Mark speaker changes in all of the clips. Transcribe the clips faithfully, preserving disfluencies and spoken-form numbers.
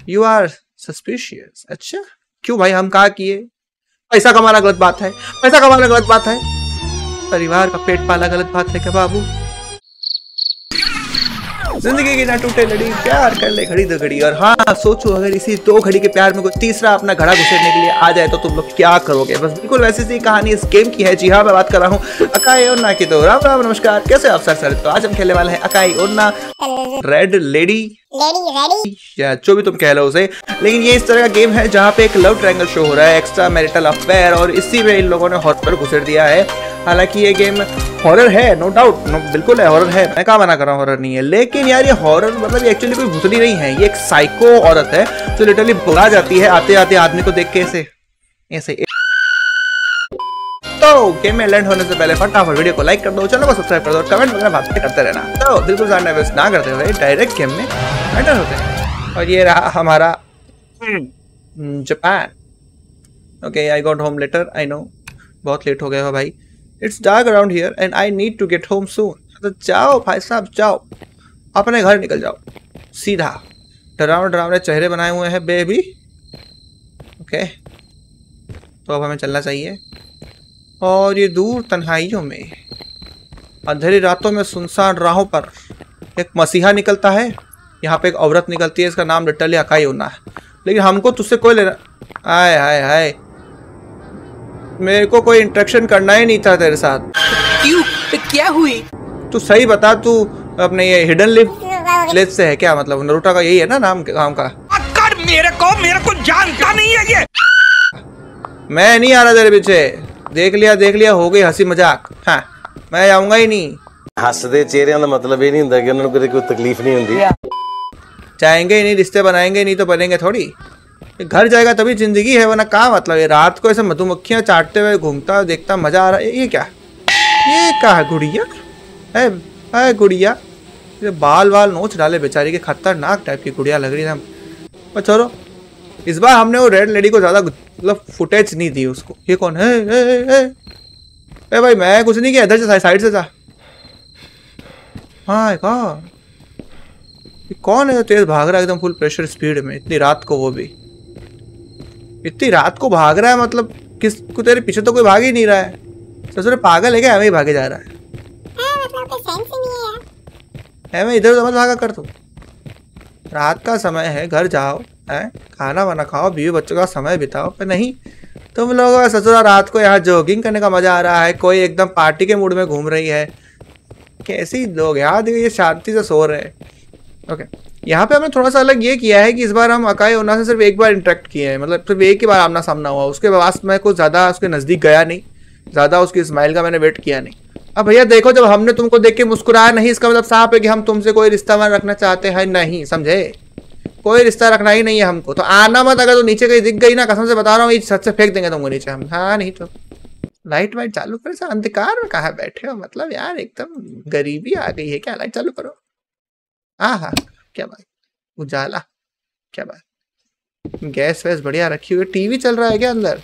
Speaker 1: You are suspicious. अच्छा क्यों भाई, हम कहा किए? पैसा कमाना गलत बात है, पैसा कमाना गलत बात है, परिवार का पेट पाला गलत बात है क्या बाबू? जिंदगी की ना टूटे लड़ी, प्यार कर ले घड़ी दो घड़ी। और हाँ सोचो, अगर इसी दो घड़ी के प्यार में कोई तीसरा अपना घड़ा घुसेड़ने के लिए आ जाए तो तुम लोग क्या करोगे? बस बिल्कुल वैसी सी कहानी इस गेम की है। जी हाँ, मैं बात कर रहा हूँ अकाई ओन्ना की। तो राम राम नमस्कार, कैसे आप सर सर? तो आज हम खेलने वाले हैं Akai Onna red lady lady या जो भी तुम कह लो उसे। लेकिन ये इस तरह का गेम है जहाँ पे एक लव ट्रायंगल शो हो रहा है, एक्स्ट्रा मैरिटल अफेयर, और इसी में इन लोगों ने हॉरर घुसेड़ दिया है। हालांकि ये गेम हॉरर है, नो डाउट, नो बिल्कुल है, हॉरर है, मैं कहाँ मना कर रहा हूँ हॉरर नहीं है। लेकिन यार ये हॉरर मतलब एक्चुअली कोई भूतनी नहीं है, ये एक साइको औरत है जो लिटरली बुला जाती है आते आते आदमी को देख के ऐसे ऐसे। तो गेम में लैंड होने से पहले फटाफट वीडियो को लाइक कर दो, चैनल को सब्सक्राइब कर दो, कमेंट वगैरह बातें करते रहना। तो बिल्कुल ज़्यादा वेस्ट ना करते हुए डायरेक्ट गेम में एंटर होते हैं। और ये रहा हमारा Japan. Okay, I got home later, I know बहुत लेट हो गया हो भाई। It's dark around here and I need to get home soon. तो जाओ भाई साहब जाओ, अपने घर निकल जाओ सीधा। डरावने डरावने चेहरे बनाए हुए हैं बेबी। ओके, तो अब हमें चलना चाहिए। और ये दूर तन्हाइयों में, अंधेरी रातों में, सुनसान राहों पर एक मसीहा निकलता है। यहाँ पे एक औरत निकलती है, इसका नाम लिटरली अकाई ओन्ना है। लेकिन हमको तुझसे कोई लेना, आए हाय हाय, मेरे को कोई इंटरेक्शन करना ही नहीं था तेरे साथ।
Speaker 2: क्यों? क्या हुई?
Speaker 1: तू सही बता, तू अपने ये हिडन लिप विलेज से है क्या? मतलब नरूटो का यही है ना नाम काम का?
Speaker 2: कर मेरे को मेरे को जानता नहीं है ये।
Speaker 1: मैं नहीं आ रहा तेरे पीछे, देख लिया देख लिया, हो गई हंसी मजाक। हाँ, मैं आऊंगा ही नहीं।
Speaker 3: हसदे चेहरिਆਂ ਦਾ मतलब ये नहीं ਹੁੰਦਾ कि उन्होंने कोई कोई तकलीफ नहीं होती।
Speaker 1: जाएंगे ही नहीं, रिश्ते बनाएंगे नहीं तो बनेंगे थोड़ी। घर जाएगा तभी जिंदगी है, वरना क्या मतलब? ये रात को ऐसे मधुमक्खियां चाटते हुए घूमता देखता मजा आ रहा है। ये क्या, ये क्या है? गुड़िया है, है गुड़िया। ये बाल बाल नोच डाले बेचारी के, खतरनाक टाइप की गुड़िया लग रही है। पर छोड़ो, इस बार हमने वो रेड लेडी को ज्यादा मतलब फुटेज नहीं दी उसको। ये कौन है? ए, ए, ए, ए भाई मैं कुछ नहीं किया, इधर से साइड से जा। हाँ कौन कौन है जो तेज भाग रहा है एकदम फुल प्रेशर स्पीड में इतनी रात को? वो भी इतनी रात को भाग रहा है, मतलब किस को? तेरे पीछे तो कोई भाग ही नहीं रहा है। ससुर पागल है क्या? हमें ही भागे जा रहा है। मतलब कोई सेंस ही नहीं है। है मैं इधर उधर मत भागा कर। तू रात का समय है, घर जाओ, है खाना वाना खाओ, बीवी बच्चों का समय बिताओ। पर नहीं, तुम लोगों का ससुरा रात को यहाँ जॉगिंग करने का मजा आ रहा है, कोई एकदम पार्टी के मूड में घूम रही है। कैसी लोग यहाँ देखिए, ये शांति से सो रहे हैं। ओके, यहाँ पे हमने थोड़ा सा अलग ये किया है कि इस बार हम अकाई ओन्ना से सिर्फ एक बार इंटरेक्ट किए हैं, मतलब सिर्फ एक ही बार आमना सामना हुआ। उसके बाद मैं कुछ ज़्यादा उसके नज़दीक गया नहीं, ज़्यादा उसकी स्माइल का मैंने वेट किया नहीं। अब भैया देखो, जब हमने तुमको देख के मुस्कुराया नहीं, इसका मतलब साफ है कि हम तुमसे कोई रिश्ता मान रखना चाहते हैं नहीं, समझे? कोई रिश्ता रखना ही नहीं है हमको। तो आना मत, अगर तो नीचे कहीं दिख गई ना, कसम से बता रहा हूँ, ये छत से फेंक देंगे तुमको नीचे हम। हाँ नहीं तो लाइट वाइट चालू करो, सर अंधकार में कहाँ बैठे हो? मतलब यार एकदम गरीबी आ गई है क्या? लाइट चालू करो। हाँ हाँ क्या बात, उजाला क्या बात, गैस वैस बढ़िया रखी हुई है। टीवी चल रहा है क्या अंदर?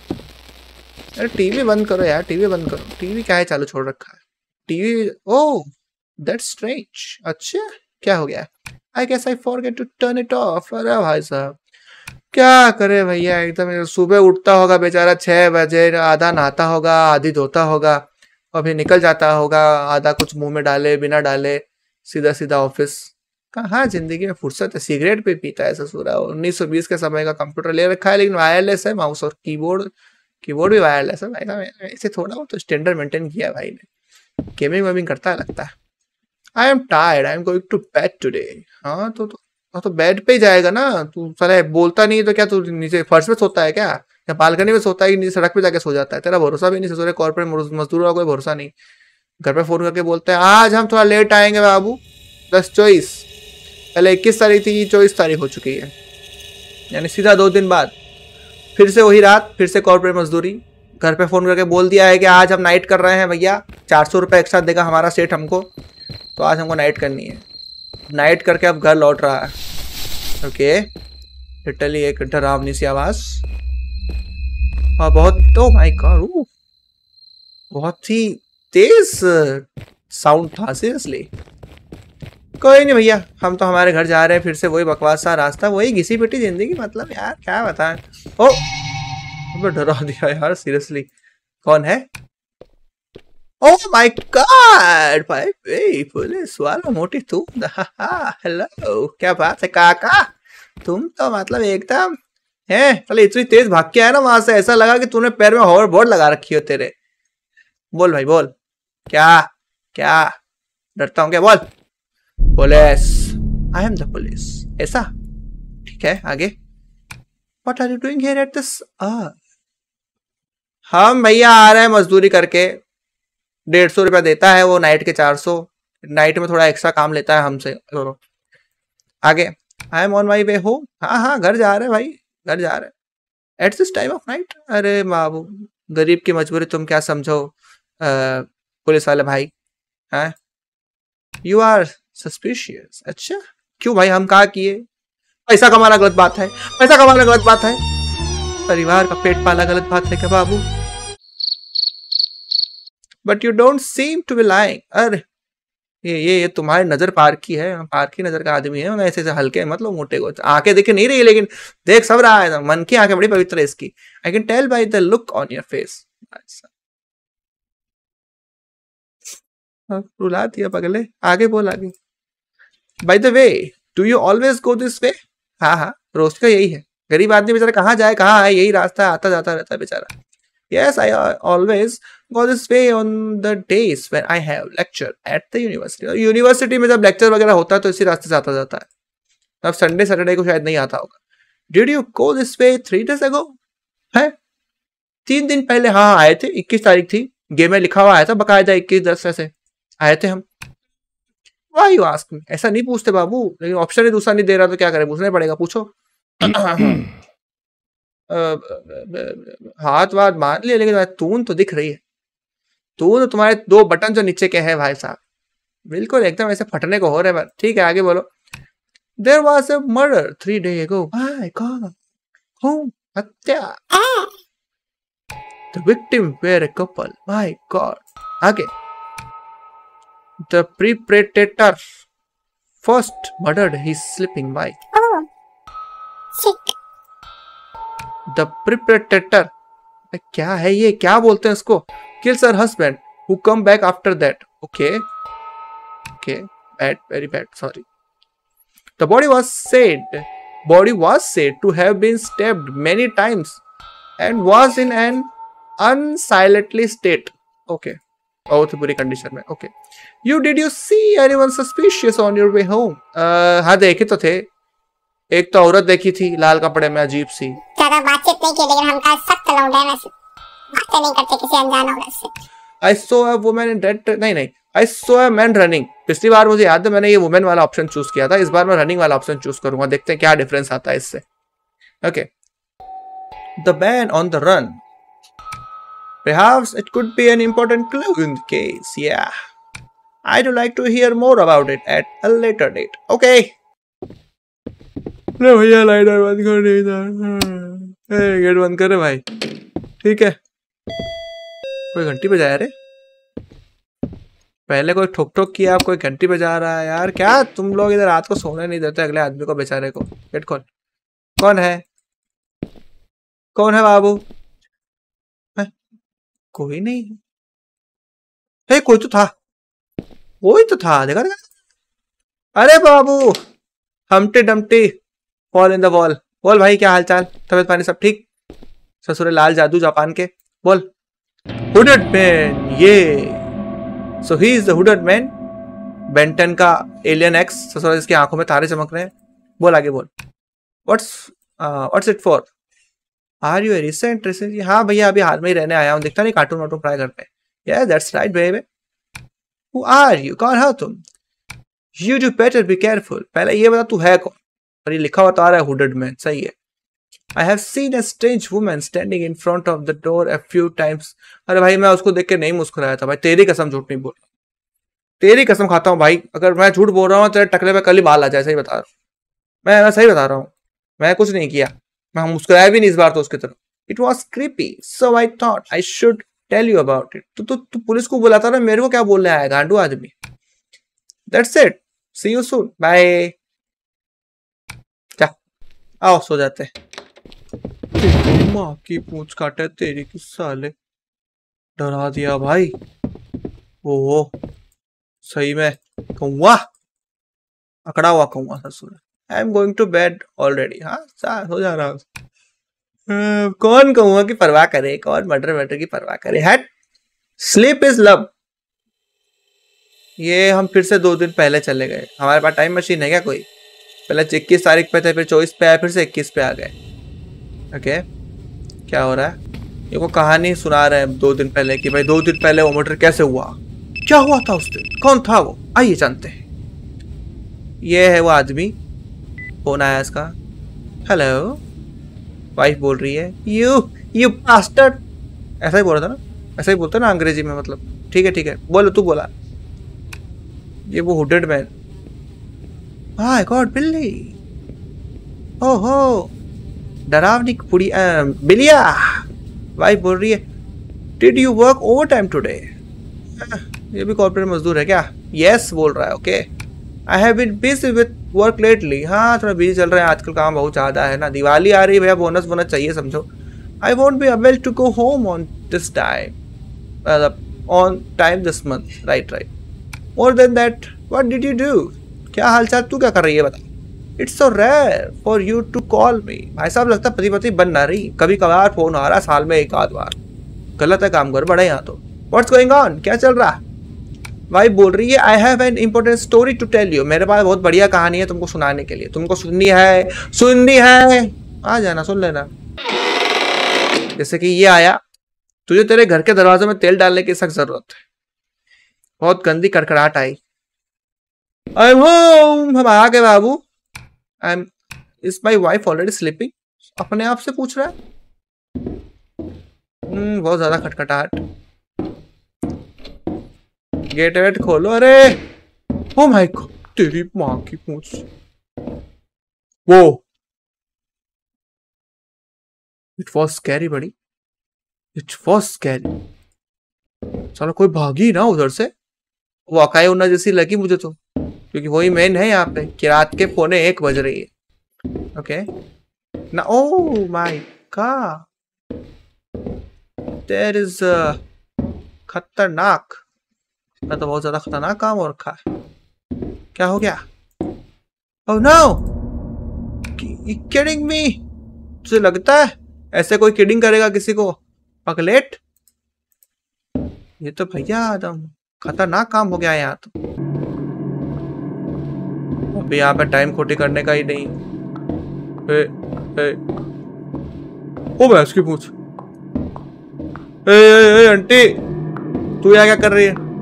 Speaker 1: अरे टीवी बंद करो यार, टीवी बंद करो। टीवी क्या है चालू छोड़ रखा है? TV, oh that's strange. अच्छा क्या हो गया? I guess I forget to turn it off. अरे भाई साहब क्या करे भैया, एकदम सुबह उठता होगा बेचारा छः बजे, आधा नहाता होगा, आधी धोता होगा, और फिर निकल जाता होगा, आधा कुछ मुंह में डाले बिना डाले सीधा सीधा ऑफिस। कहाँ जिंदगी में फुर्सत है? सिगरेट पे पीता है ससुरा। उन्नीस सौ बीस के समय का कंप्यूटर ले रखा है, लेकिन वायरलेस है माउस और कीबोर्ड, कीबोर्ड भी वायरलेस है भाई साहब। ऐसे थोड़ा बहुत तो स्टैंडर्ड मेंटेन किया है भाई ने। गेमिंग वेमिंग करता है लगता है। I am tired, I am going to bed today. हाँ तो तो, तो बेड पे ही जाएगा ना तू? साला बोलता नहीं तो क्या तू नीचे फर्श पे सोता है क्या, या बालकनी में सोता है, नीचे सड़क पे जाके सो जाता है? तेरा भरोसा भी नहीं ससुरे, कॉर्पोरेट मजदूरों का कोई भरोसा नहीं। घर पे फोन करके बोलते हैं आज हम थोड़ा लेट आएंगे बाबू, दस चौबीस, पहले इक्कीस तारीख थी, चौबीस तारीख हो चुकी है, यानी सीधा दो दिन बाद फिर से वही रात, फिर से कॉर्पोरेट मजदूरी। घर पे फ़ोन करके बोल दिया है कि आज हम नाइट कर रहे हैं भैया, चार सौ रुपये एक्स्ट्रा देगा हमारा सेठ हमको, तो आज हमको नाइट करनी है। नाइट करके अब घर लौट रहा है। ओके, लिटरली एक डरावनी सी आवाज़, और बहुत, ओ माय गॉड, बहुत ही तेज साउंड था सीरियसली। कोई नहीं भैया, हम तो हमारे घर जा रहे हैं, फिर से वही बकवास सा रास्ता, वही घिसी पिटी जिंदगी, मतलब यार क्या बताएं। ओ डरा दिया यार सीरियसली। कौन है? ओह माय गॉड भाई, ए पुलिस वाला मोटी तुम। हेलो, क्या बात है काका, तुम तो मतलब एकदम है। चलो इतनी तेज भाग के आया ना वहां से, ऐसा लगा कि तूने पैर में होवर बोर्ड लगा रखी हो तेरे। बोल भाई बोल, क्या क्या डरता हूँ क्या? बोल। Police, I am the police. ऐसा ठीक है, आगे। What are you doing here at this hour? हम भैया आ रहे हैं मजदूरी करके, डेढ़ सौ रुपया देता है वो, नाइट के चार सौ, नाइट में थोड़ा एक्स्ट्रा काम लेता है हमसे। आगे। I am on my way home. हाँ हाँ घर जा रहे हैं भाई, घर जा रहे हैं at this time of night. अरे बाबू, गरीब की मजबूरी तुम क्या समझो आ, पुलिस वाले भाई हैं। You are suspicious. अच्छा क्यों भाई, हम कहा किए? पैसा कमाना गलत बात है, पैसा कमाना गलत बात है, परिवार का पेट पालना गलत बात है क्या बाबू? But you don't seem to be lying. अरे ये ये ये तुम्हारी नजर पार की है, पार की नजर का आदमी है, ऐसे ऐसे हल्के मतलब मोटे को आंखें देखे नहीं रही, लेकिन देख सब रहा है, मन की आंखें बड़ी पवित्र है इसकी। I can tell by the look on your face. रुला दिया पगले, आगे बोल आगे। By the way, do you always go this way? हाँ हाँ रोज का यही है, गरीब आदमी बेचारा कहाँ जाए कहाँ आए, यही रास्ता आता जाता रहता है बेचारा। Yes, I uh, always go this way on the days when I have lecture at the university. University में जब लेक्चर वगैरह होता है तो इसी रास्ते से आता जाता है। अब संडे सैटरडे को शायद नहीं आता होगा। Did you go this way three days ago? है तीन दिन पहले हाँ आए थे, इक्कीस तारीख थी, गेम में लिखा हुआ आया था बकायदा, इक्कीस दस से आए थे हम। Why you ask me? ऐसा नहीं पूछते बाबू, लेकिन ऑप्शन ही दूसरा नहीं दे रहा तो क्या करें, पूछना पड़ेगा, पूछो। हाथ वाथ मान लिया, लेकिन तून तो दिख रही है, तून तो तुम्हारे दो बटन जो नीचे के हैं भाई साहब, बिल्कुल एकदम ऐसे फटने को हो रहे हैं। ठीक है आगे बोलो। There was a murder three day ago. My god, हूँ हत्या। The victim were a couple. My god. आगे। The perpetrator first murdered his sleeping wife.
Speaker 4: Oh, sick.
Speaker 1: The perpetrator क्या है ये, क्या बोलते हैं इसको? Kills her husband who come back after that. Okay okay, bad, very bad, sorry. The body was said body was said to have been stabbed many times and was in an unsilently state. Okay, बहुत बुरी condition में। Okay, you did you see anyone suspicious on your way home? हाँ देखे तो थे, एक तो औरत देखी थी लाल कपड़े में अजीब सी।
Speaker 4: ज्यादा बातचीत नहीं की, लेकिन हम का सख्त लौंडे हैं, वैसे बातें नहीं करते किसी अनजान औरत से।
Speaker 1: I saw a woman in red, नहीं नहीं, I saw a man running। पिछली बार मुझे याद है मैंने ये वुमेन वाला ऑप्शन चूज किया था, इस बार मैं रनिंग वाला ऑप्शन चूज करूंगा, देखते हैं क्या डिफरेंस आता है इससे। Okay, the man on the run, perhaps it could be an important clue in the case. Yeah, I'd like to hear more about it at a later date. Okay. ले भैया lighter बंद कर नहीं था, gate बंद करे भाई। ठीक है, कोई घंटी बजाया रे, पहले कोई ठोक ठोक किया, आप कोई घंटी बजा रहा है यार। क्या तुम लोग इधर रात को सोने नहीं देते अगले आदमी को, बेचारे को। गेट खोल। कौन है, कौन है बाबू? है? कोई नहीं है, कोई तो था, कोई तो था, देखा देखा। अरे बाबू, Humpty Dumpty fall in the wall. बोल भाई क्या हालचाल, तबियत पानी सब ठीक? ससुरे लाल जादू जापान के। बोल। हुडेड मैन, ये so he is the hooded man, Ben Ten का एलियन एक्स। ससुरा जिसकी आंखों में तारे चमक रहे हैं। बोल आगे बोल। What's what's it for? Are you a recent recent? हाँ भैया अभी हाल में ही रहने आया हूँ, दिखता नहीं कार्टून वार्टून ट्राई करते हैं। Yes that's right baby. Who are you, कौन हो तुम? You do better be careful. पहले ये बता तू है कौन? और ये लिखा हुआ तो आ रहा है हुडेड मैन, सही है। I have seen a strange woman standing in front of the door a few times. अरे भाई मैं उसको देख के नहीं मुस्कुराया था भाई, तेरी कसम झूठ नहीं बोल रहा, तेरी कसम खाता हूँ भाई, अगर मैं झूठ बोल रहा हूँ तेरे टकले पे कल ही बाल आ जाए, सही बता रहा हूँ मैं, मैं सही बता रहा हूँ, मैं कुछ नहीं किया, मैं मुस्कुराया भी नहीं इस बार तो उसकी तरफ। It was creepy, so I thought I should tell you about it. तो तू तू पुलिस को बुलाता ना, मेरे को क्या बोलने आया गांडू आदमी? That's it. See you soon, bye. जा आओ सो जाते हैं। तेरी माँ की पूंछ काटे तेरी की साले, डरा दिया भाई। वो सही में कौवा, अकड़ा हुआ कौवा ससुर। I am going to bed already. हाँ हो जा रहा हूँ। कौन कौवा की परवाह करे, कौन मर्डर मर्डर की परवाह करे। Hate sleep is love. ये हम फिर से दो दिन पहले चले गए। हमारे पास टाइम मशीन है क्या कोई? पहले इक्कीस तारीख पे थे, फिर चौबीस पे आए, फिर से इक्कीस पे आ गए। ओके क्या हो रहा है? ये को कहानी सुना रहे हैं दो दिन पहले कि भाई दो दिन पहले वो मर्डर कैसे हुआ, क्या हुआ था उस दिन, कौन था वो, आइए जानते हैं। ये है वो आदमी, फोन आया इसका। हेलो, वाइफ बोल रही है यू यू बास्टर्ड। ऐसा ही बोल रहा था ना, ऐसा ही बोलता ना अंग्रेजी में, मतलब ठीक है ठीक है बोलो, तू बोला। ये वो हुडेड मैन। माय गॉड बिल्ली, ओहो डरावनी पुड़ी बिलिया। वाइफ बोल रही है did you work overtime today. ये भी कॉर्पोरेट मजदूर है क्या? यस yes, बोल रहा है। Okay I have been busy with work lately. हाँ थोड़ा बिजी चल रहा है आजकल, काम बहुत ज़्यादा है ना, दिवाली आ रही है भैया, बोनस बोनस चाहिए समझो। I want be able to go home on this time on time this month. Right right more than that what did you do. क्या हालचाल, तू क्या कर रही है बता। It's so rare for you to call me. भाई साहब लगता पति पति बन ना रही, कभी कभार फोन आ रहा, साल में एक आध बार। गलत है काम कर बड़े यहाँ तो। व्हाट्स गोइंग ऑन, क्या चल रहा? वाइफ बोल रही है I have an important story to tell you. मेरे पास बहुत बढ़िया कहानी है तुमको सुनाने के लिए। तुमको सुननी है, सुननी है, आ जाना सुन लेना। जैसे कि ये आया, तुझे तेरे घर के दरवाजे में तेल डालने की सख्त जरूरत है। बहुत गंदी कड़कड़ाहट आई। आई एम होम, हम आ गए बाबू। I am is my wife already sleeping. अपने आप से पूछ रहा है। hmm, बहुत ज्यादा खटखटाहट। गेट वेट खोलो। अरे ओ माय गॉड तेरी माँ की पूंछ। वो इट वॉज स्कैरी बड़ी, इट वॉज स्कैरी। चलो कोई भागी ना उधर से। वो अकाई उन्ना जैसी लगी मुझे तो, क्योंकि वही मेन है यहाँ पे कि रात के पौने एक बज रही है। ओके ना, oh my God there is खतरनाक। मैं तो बहुत ज्यादा खतरनाक काम हो रखा है। क्या हो गया? Oh no, kidding me. तुझे लगता है ऐसे कोई किडिंग करेगा किसी को? पगलेट, ये तो भैया एकदम खतरनाक काम हो गया यहाँ तो। अभी यहाँ पे टाइम खोटी करने का ही नहीं। ए, ए, ओ भैंस की पूछ। ए, ए, ए, आंटी तू यहाँ क्या कर रही है?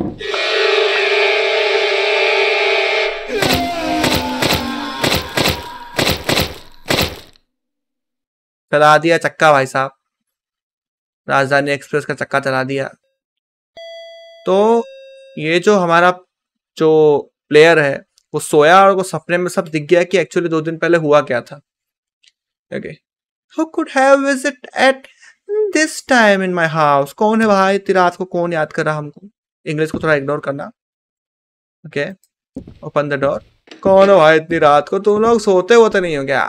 Speaker 1: चला दिया चक्का भाई साहब, राजधानी एक्सप्रेस का चक्का चला दिया। तो ये जो हमारा जो प्लेयर है वो सोया और वो सपने में सब दिख गया कि एक्चुअली दो दिन पहले हुआ क्या था। Okay who could have visit at this time in my house. कौन है भाई इतनी रात को, कौन याद कर रहा हमको? इंग्लिश को थोड़ा इग्नोर करना। Okay open the door. कौन है भाई इतनी रात को? तुम लोग सोते होते नहीं हो क्या?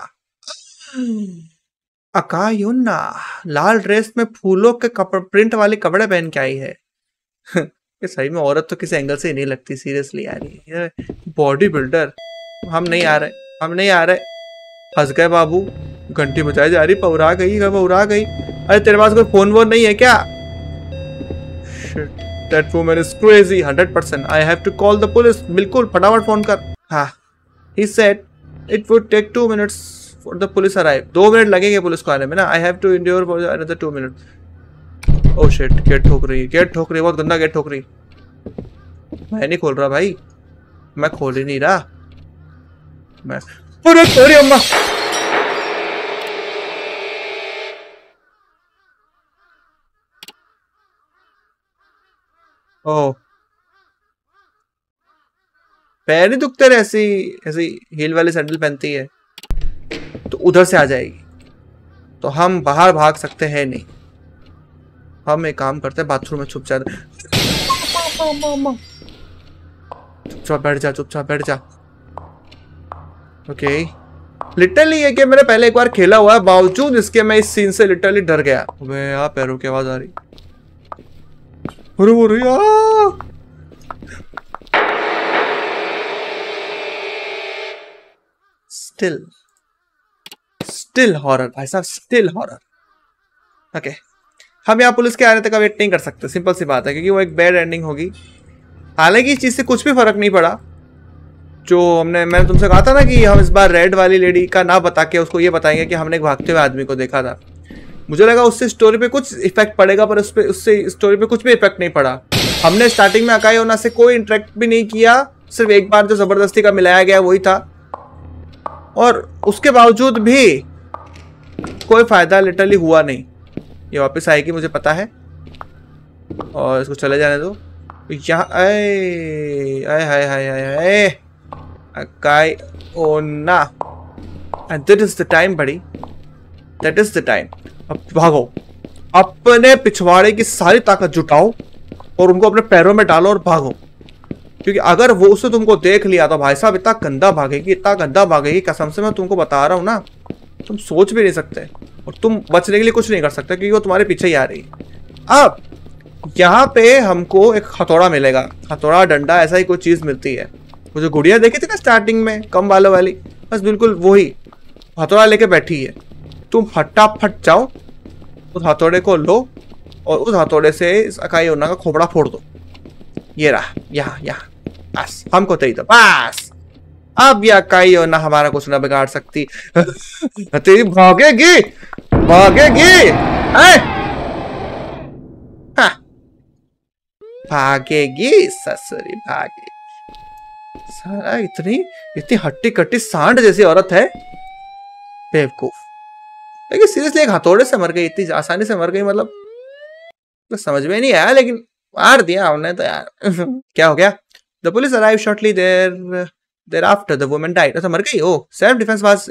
Speaker 1: अकायुन्ना लाल ड्रेस में फूलों के कपड़े, प्रिंट वाले कपड़े पहन के आई है। ये सही में औरत तो किसी एंगल से ही नहीं लगती सीरियसली यार। ये बॉडी बिल्डर। हम नहीं आ रहे, हम नहीं आ रहे। फंस गए बाबू। घंटी बजाई जा रही, पौरा गई पौरा गई। अरे तेरे पास कोई फोन वोन नहीं है क्या? Shit, that woman is crazy, hundred percent. I have to call the police. बिल्कुल फटाफट फोन कर। हाँ he said it would take two minutes for the police arrive. दो मिनट लगेंगे पुलिस को आने में ना। I have to endure for another two minutes. Oh shit, gate ठोक रही है, गेट ठोक रही है, बहुत गंदा गेट ठोक रही। मैं नहीं खोल रहा भाई, मैं खोल ही नहीं रहा। मैं अरे तेरी अम्मा। ओह पैर नहीं दुखते रहे? ऐसी ऐसी हील वाली सैंडल पहनती है तो उधर से आ जाएगी। तो हम बाहर भाग सकते हैं नहीं। हम एक काम करते हैं, बाथरूम में छुप जाते। चुपचाप बैठ जा, चुपचाप बैठ जा। ओके लिटरली ये गेम मैंने पहले एक बार खेला हुआ है, बावजूद इसके मैं इस सीन से लिटरली डर गया। अबे यार पैरों की आवाज आ रही, अरे वो रही यार। स्टिल स्टिल हॉरर भाई साहब, स्टिल हॉरर। ओके हम यहाँ पुलिस के आने तक का वेट नहीं कर सकते, सिंपल सी बात है, क्योंकि वो एक बैड एंडिंग होगी। हालांकि इस चीज से कुछ भी फर्क नहीं पड़ा। जो हमने मैंने तुमसे कहा था ना कि हम इस बार रेड वाली लेडी का ना बता के उसको ये बताएंगे कि हमने एक भागते हुए आदमी को देखा था। मुझे लगा उससे स्टोरी पे कुछ इफेक्ट पड़ेगा, पर उस पे उससे स्टोरी पे कुछ भी इफेक्ट नहीं पड़ा। हमने स्टार्टिंग में अकाई ओना से कोई इंटरेक्ट भी नहीं किया, सिर्फ एक बार जो जबरदस्ती का मिलाया गया वही था, और उसके बावजूद भी कोई फायदा लिटरली हुआ नहीं। ये वापस आएगी मुझे पता है, और इसको चले जाने दो। यहाँ आए आए हाय हाय हाय हाय अकाई ओना, and that is the time बड़ी, दैट इज द टाइम। अब भागो, अपने पिछवाड़े की सारी ताकत जुटाओ और उनको अपने पैरों में डालो और भागो, क्योंकि अगर वो उसने तुमको देख लिया तो भाई साहब इतना गंदा भागेगी, इतना गंदा भागेगी, कसम से मैं तुमको बता रहा हूँ ना, तुम सोच भी नहीं सकते, और तुम बचने के लिए कुछ नहीं कर सकते क्योंकि वो तुम्हारे पीछे ही आ रही है। अब यहाँ पे हमको एक हथौड़ा मिलेगा, हथौड़ा डंडा ऐसा ही कोई चीज मिलती है। वो जो गुड़िया देखी थी ना स्टार्टिंग में कम वालों वाली, बस बिल्कुल वही हथौड़ा लेके बैठी है। तुम फटाफट जाओ, उस हथौड़े को लो और उस हथौड़े से इस अकाई ओना का खोपड़ा फोड़ दो। ये रहा, यहाँ यहाँ, बस हमको दे दो बस। अब ये अकाई ओना हमारा कुछ ना बिगाड़ सकती। तेरी भागेगी भागेगी हाँ। भागेगी ससुरी भागेगी। सारा इतनी इतनी हट्टी कट्टी सांड जैसी औरत है, बेवकूफ। लेकिन सीरियसली एक हथौड़े से मर गई, इतनी आसानी से मर गई, मतलब तो समझ में नहीं आया, लेकिन मार दिया हमने तो यार। क्या हो गया? The police arrive shortly there there after the woman died. अच्छा मर गई। Oh self defence was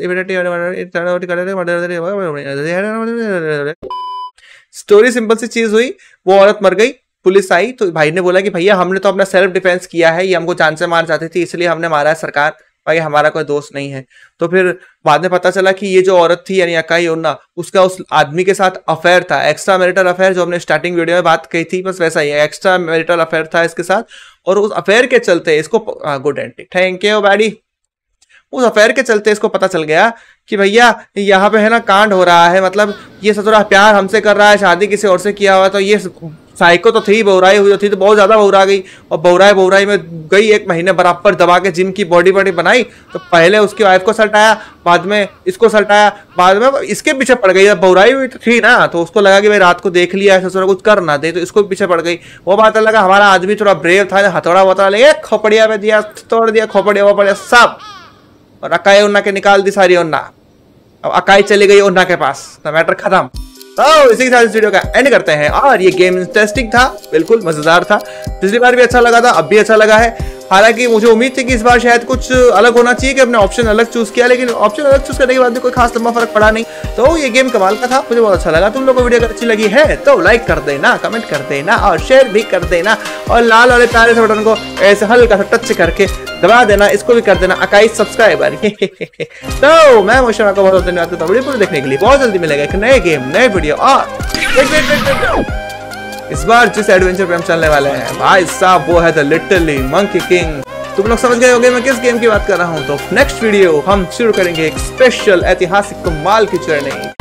Speaker 1: story simple सी चीज हुई, वो औरत मर गई, पुलिस आई तो भाई ने बोला कि भैया हमने तो अपना सेल्फ डिफेंस किया है, ये हमको जान से मार चाहती थी इसलिए हमने मारा है सरकार, भाई हमारा कोई दोस्त नहीं है। तो फिर बाद में पता चला कि ये जो औरत थी यानी अकाई ओना, उसका उस आदमी के साथ अफेयर था, एक्स्ट्रा मैरिटल अफेयर, जो हमने स्टार्टिंग वीडियो में बात कही थी, बस वैसा ही है, एक्स्ट्रा मैरिटल अफेयर था इसके साथ। और उस अफेयर के चलते इसको, good and thank you buddy, उस अफेयर के चलते इसको पता चल गया कि भैया यहाँ पे है ना कांड हो रहा है, मतलब ये ससुरा प्यार हमसे कर रहा है, शादी किसी और से किया हुआ। तो ये साइको तो थी, बहुराई हुई थी, तो बहुत ज्यादा बहुरा गई, और बहुराई बहुराई में गई, एक महीने बराबर दबा के जिम की बॉडी बॉडी बनाई। तो पहले उसकी वाइफ को सल्टाया, बाद में इसको सल्टाया, बाद में इसके पीछे पड़ गई। जब बहुराई हुई थी ना तो उसको लगा कि भाई रात को देख लिया ससुरा कुछ कर ना दे, तो इसको पीछे पड़ गई। वो बात लगा हमारा आदमी थोड़ा ब्रेव था, हथौड़ा वथौड़ा ले खोपड़िया में दिया, तोड़ दिया खोपड़िया वोपड़िया सब, और अकाई ओना के निकाल दी सारी ओना। अब अकाई चली गई ओना के पास, तो मैटर खत्म। तो इसी के साथ इस वीडियो का एंड करते हैं। और ये गेम इंटरेस्टिंग था, बिल्कुल मजेदार था, पिछली बार भी अच्छा लगा था, अब भी अच्छा लगा है। हालांकि मुझे उम्मीद थी कि इस बार शायद कुछ अलग होना चाहिए, कि अपने ऑप्शन अलग चूज किया, लेकिन ऑप्शन अलग चूज करने के बाद भी कोई खास लंबा फर्क पड़ा नहीं। तो ये गेम कमाल का था, मुझे बहुत अच्छा लगा। तुम लोगों को वीडियो अगर अच्छी लगी है तो लाइक कर देना, कमेंट कर देना और शेयर भी कर देना, और लाल वाले प्यारे से बटन को ऐसे हल्का सा टच करके दबा देना, इसको भी कर देना अकाई सब्सक्राइबर। तो मैं मोशन को बहुत धन्यवाद करता हूँ वीडियो पूरी देखने के लिए। बहुत जल्दी मिलेगा एक नए गेम नए वीडियो। और वेट वेट वेट वेट इस बार जिस एडवेंचर पे हम चलने वाले हैं भाई साहब, वो है द लिटरली मंकी किंग। तुम लोग समझ गए होंगे मैं किस गेम की बात कर रहा हूं। तो नेक्स्ट वीडियो हम शुरू करेंगे एक स्पेशल ऐतिहासिक कमाल की जर्नी।